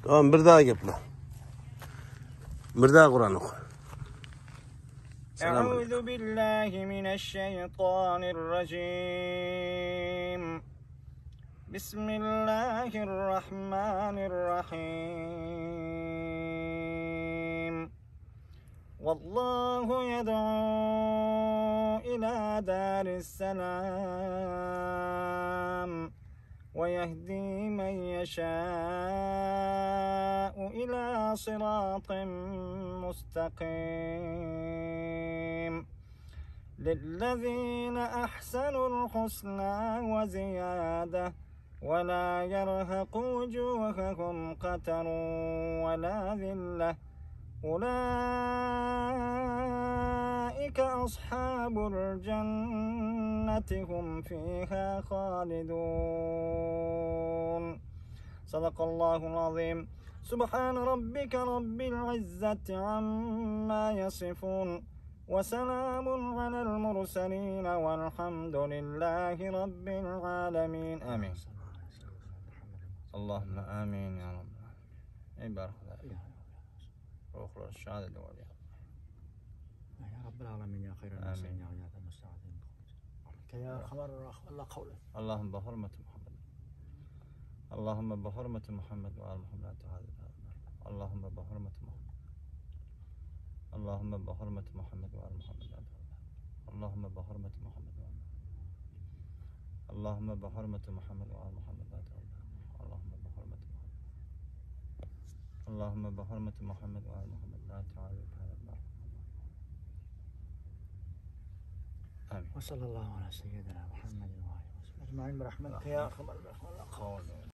Tamam bir daha yapla. Bir daha Kur'an oku. أعوذ بالله من الشيطان الرجيم بسم الله الرحمن الرحيم والله يدعو إلى دار السلام ويهدي من يشاء إلى صراط مستقيم للذين أحسنوا الحسنى وزيادة ولا يرهق وجوههم قتر ولا ذلة أولئك أصحاب الجنة هم فيها خالدون صدق الله العظيم سبحان ربك رب العزة عما يصفون وسلام على المرسلين والحمد لله رب العالمين آمين اللهم آمين يا رب العالمين بارك الله وأخرى الشهادة دول يا رب العالمين يا خير الناصرين يا غياث المستعاذين يا خبر الله قوله اللهم بحرمة محمد اللهم بحرمة محمد وآل محمد اللهم بحرمة محمد اللهم بحرمة محمد وآل محمد اللهم بحرمة محمد وآل اللهم بحرمة محمد وآل محمد اللهم بحرمة محمد اللهم بحرمة محمد وآل محمد لا تعالى بهذا النار آمين وصلى الله على سيدنا محمد وآله وصحبه أجمعين برحمتك يا أرحم الراحمين.